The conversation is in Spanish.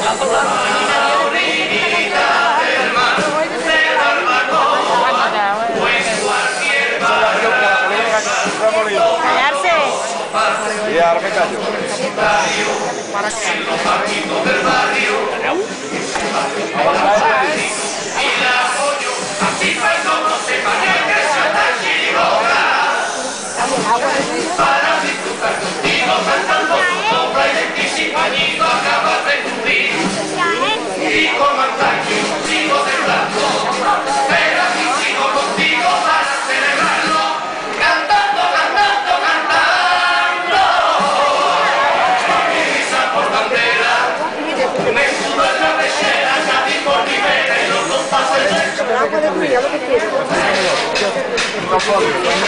Callarse. Y ahora me callo. En los banquitos del barrio. Y la apoyo. Así fue como se pagó el precio hasta Chiriboga. Para disfrutar contigo cantando tu nombre y si pañito acabas de cubrir. Y como antaño sigo temblando. Pero aquí sigo contigo para celebrarlo. Cantando, cantando, cantando. Mi risa por bandera. Me subo en la pechera, Cádiz por Rivera y los dos pasos.